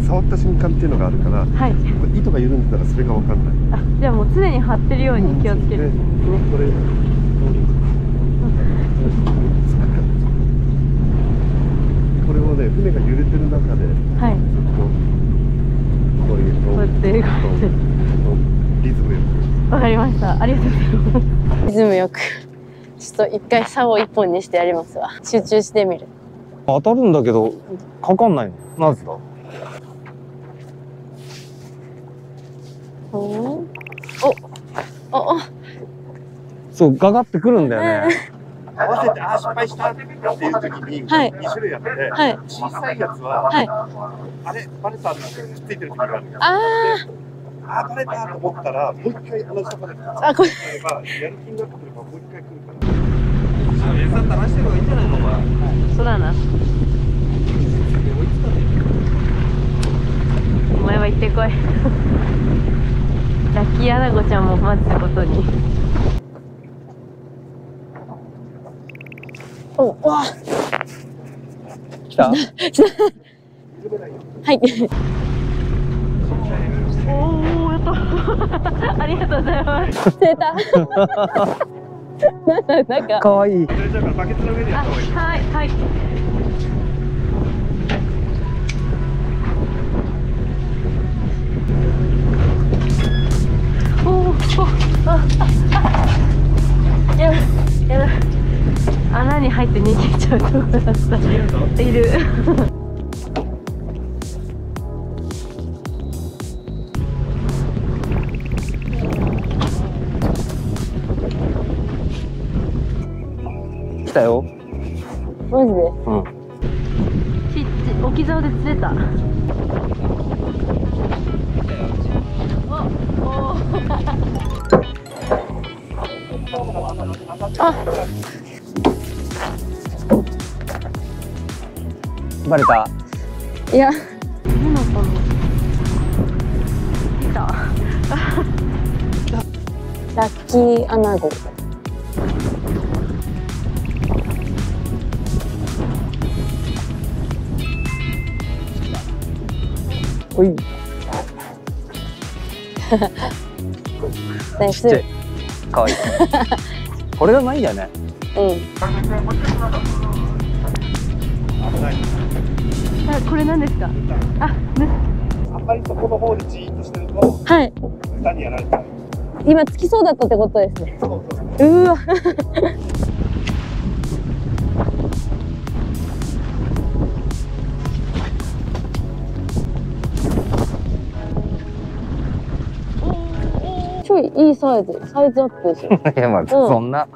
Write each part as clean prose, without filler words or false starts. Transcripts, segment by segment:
触った瞬間っていうのがあるから、はい、糸が緩んでたらそれが分かんない。 あ、じゃあもう常に張ってるように気をつけるんですね。これこれをね、船が揺れてる中で、はい、ずっとこうやってリズムよく。 わかりました。ありがとうございます。リズムよく。ちょっと一回竿を一本にしてやりますわ。集中してみる。 当たるんだけどかかんないの。なぜだ。お、そうガガってくるんだよね。 合わせて失敗したっていう時に2種類あって、小さいやつはあれバレたってくっついてる時がある。バレたと思ったらもう一回同じところで。あ、これやる気になってくればもう一回来るから。餌垂らしてる方がいいんじゃないのお前。 そうだな。お前は行ってこい。ラッキーアナゴちゃんも待つことに。お、わ。 来た。 はい。おお、やった。ありがとうございます。釣れた。なんか。 可愛い。 バケツの上でやった方がいい。 はいはい。おお、やばい。穴に入って逃げちゃうとこだった。いる。 来たよ。 マジで？ うん。 置き竿で釣れた。あ。 バレた。 いや。何だったの？来た。ラッキーアナゴ。 おい。 ナイス。 かわいい。これがうまいんだよね。 うん。これ何ですか？あんまりそこの方でじーっとしてると、 はい。 下にやられた。 今つきそうだったってことですね。 そう。 うわ。ちょいいいサイズアップですよ。 いやまあ、そんな。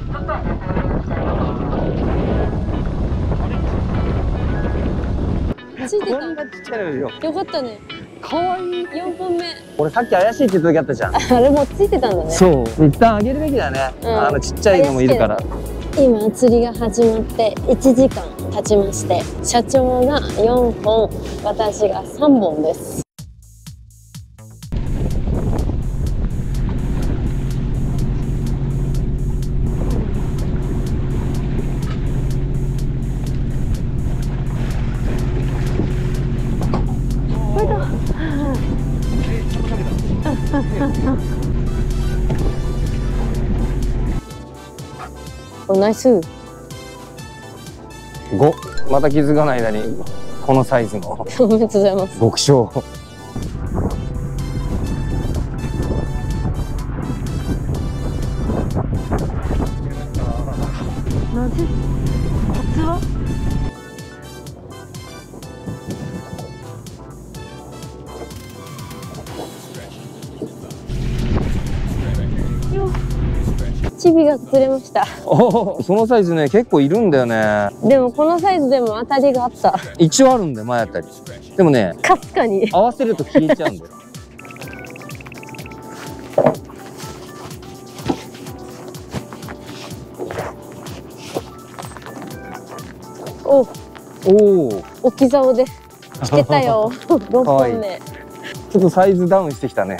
ついてた。 こんなちっちゃいのよ。 よかったね。 可愛い。 4本目。 俺さっき怪しいって言った時あったじゃん。 あれもうついてたんだね。 そう。一旦あげるべきだね。ちっちゃいのもいるから。 今釣りが始まって1時間経ちまして、社長が4本、私が3本です。お、ナイス。 5。また気づかない間にこのサイズの。 おめでとうございます。 極小。 なぜ？コツは？チビが釣れました。 おお、そのサイズね、結構いるんだよね。 でもこのサイズでも当たりがあった。 一応あるんだよ、前あたり。でもね、 かすかに合わせると消えちゃうんだよ。 おお、 置き竿で来てたよ。6本目。 ちょっとサイズダウンしてきたね。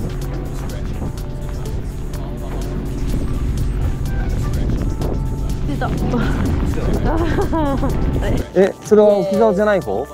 で出た。 え、それは沖縄じゃない方？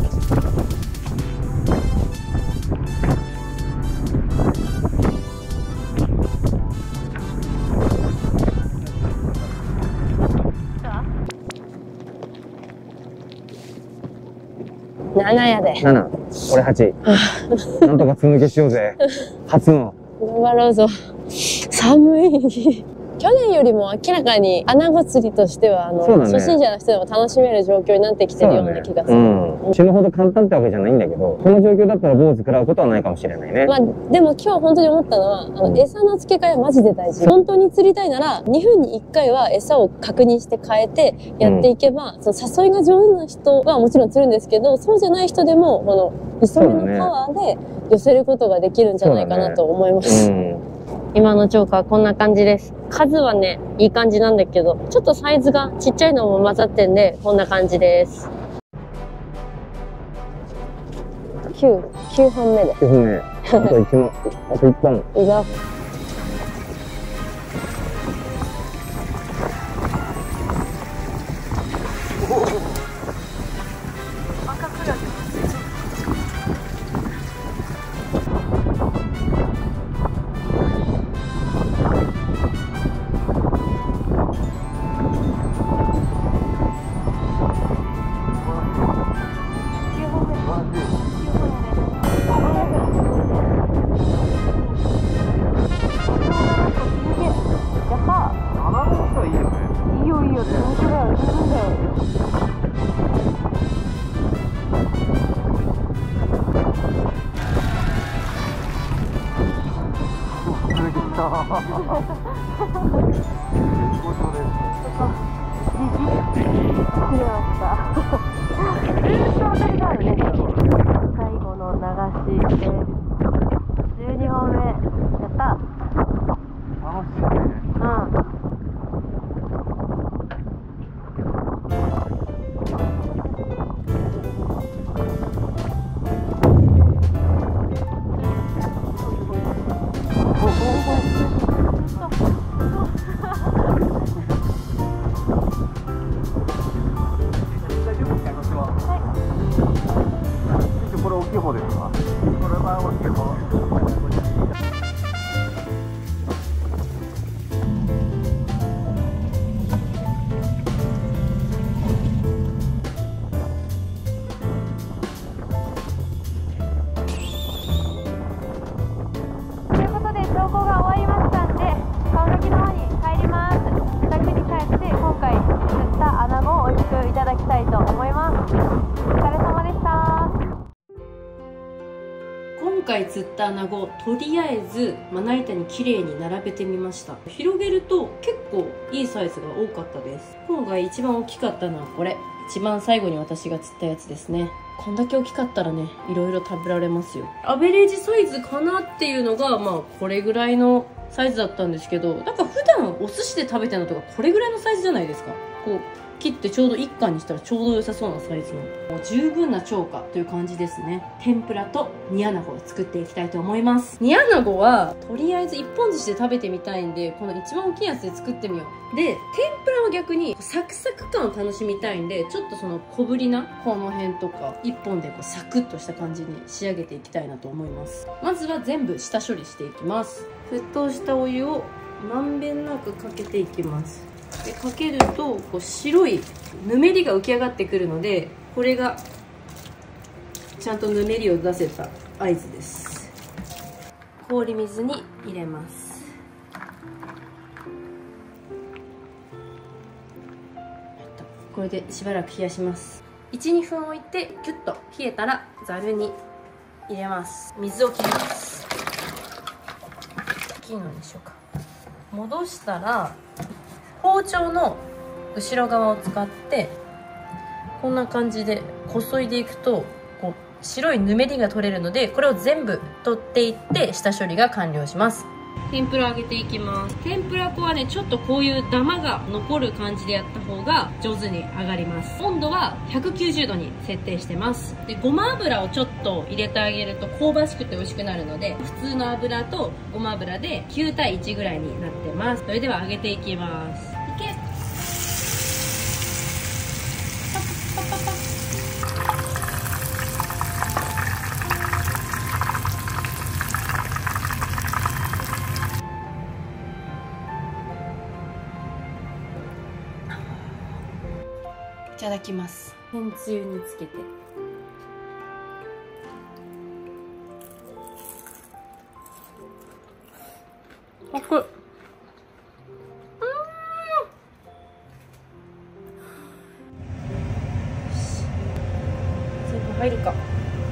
7やで。 7、俺8。なんとか続けしようぜ。初の。 頑張ろうぞ。寒い。去年よりも明らかにアナゴ釣りとしては初心者の人でも楽しめる状況になってきてるような気がする。 死ぬほど簡単ってわけじゃないんだけど、この状況だったら坊主食らうことはないかもしれないね。 まあでも今日本当に思ったのは餌の付け替えはマジで大事。本当に釣りたいなら2分に1回は餌を確認して変えてやっていけば、その誘いが上手な人はもちろん釣るんですけど、そうじゃない人でもこの磯目のパワーで寄せることができるんじゃないかなと思います。今のチョーカーはこんな感じです。数はね、いい感じなんだけど、ちょっとサイズがちっちゃいのも混ざってんで、こんな感じです。9本目で。 9本目。あと1本。 いいぞ。 これ大きい方ですか？これは大きい方。 ということで投稿が終わりましたんで、川崎の方に帰ります。自宅に帰って今回釣ったアナゴを美味しくいただきたいと思います。お疲れ様でした。 今回釣ったアナゴ、とりあえずまな板に綺麗に並べてみました。広げると結構いいサイズが多かったです。今回一番大きかったのはこれ。一番最後に私が釣ったやつですね。こんだけ大きかったらね、いろいろ食べられますよ。アベレージサイズかなっていうのが、まあこれぐらいのサイズだったんですけど、なんか普段お寿司で食べてるのとかこれぐらいのサイズじゃないですか。こう切ってちょうど1貫にしたらちょうど良さそうなサイズの、もう十分な超過という感じですね。天ぷらと煮アナゴを作っていきたいと思います。煮アナゴはとりあえず一本寿司で食べてみたいんで、この一番大きいやつで作ってみよう。で、天ぷらは逆にサクサク感を楽しみたいんで、ちょっとその小ぶりなこの辺とか一本でこうサクッとした感じに仕上げていきたいなと思います。まずは全部下処理していきます。沸騰したお湯をまんべんなくかけていきます。でかけるとこう白いぬめりが浮き上がってくるので、これがちゃんとぬめりを出せた合図です。氷水に入れます。これでしばらく冷やします。 1,2 分置いてキュッと冷えたらざるに入れます。水を切ります。大きいのでしょうか。戻したら包丁の後ろ側を使ってこんな感じでこそいでいくと、こう白いぬめりが取れるので、これを全部取っていって下処理が完了します。天ぷら揚げていきます。天ぷら粉はね、ちょっとこういうダマが残る感じでやった方が上手に揚がります。温度は190度に設定してます。で、ごま油をちょっと入れてあげると香ばしくて美味しくなるので、普通の油とごま油で9対1ぐらいになってます。それでは揚げていきます。いけ。 いただきます。めんつゆにつけて。あ、これ全部入るか。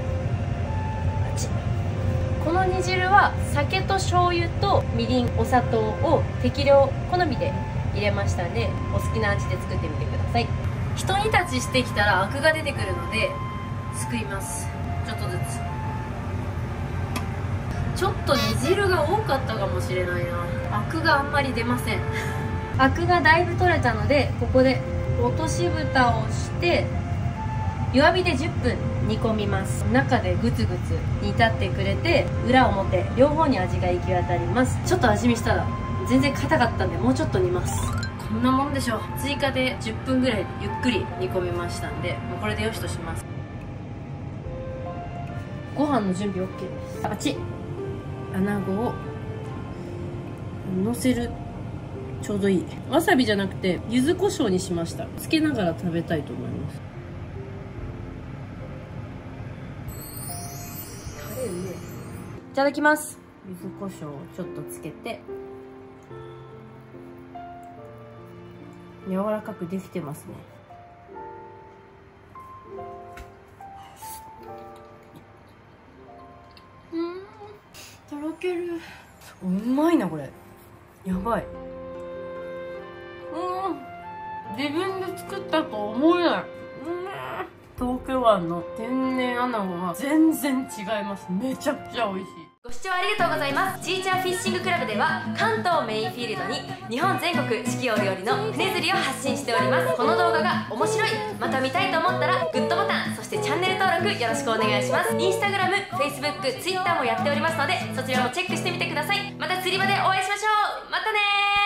この煮汁は酒と醤油とみりん、お砂糖を適量好みで入れましたんで、お好きな味で作ってみてください。ひと煮立ちしてきたらアクが出てくるのですくいます。ちょっとずつ。ちょっと煮汁が多かったかもしれないな。アクがあんまり出ません。アクがだいぶ取れたので、ここで落とし蓋をして弱火で10分煮込みます。中でグツグツ煮立ってくれて、裏表両方に味が行き渡ります。ちょっと味見したら全然硬かったんで、もうちょっと煮ます。こんなもんでしょう。追加で10分ぐらいゆっくり煮込みましたんで、もうこれでよしとします。ご飯の準備 OK です。あっち穴子をのせる。ちょうどいい。わさびじゃなくて柚子胡椒にしました。つけながら食べたいと思います。いただきます。柚子胡椒をちょっとつけて、柔らかくできてますね。とろける。うまいなこれ。やばい。自分で作ったと思えない。東京湾の天然アナゴは全然違います。めちゃくちゃ美味しい。ご視聴ありがとうございます。ちーちゃんフィッシングクラブでは関東メインフィールドに日本全国四季折々の船釣りを発信しております。この動画が面白い、また見たいと思ったらグッドボタン、そしてチャンネル登録よろしくお願いします。インスタグラム、フェイスブック、ツイッターもやっておりますので、そちらもチェックしてみてください。また釣り場でお会いしましょう。またねー。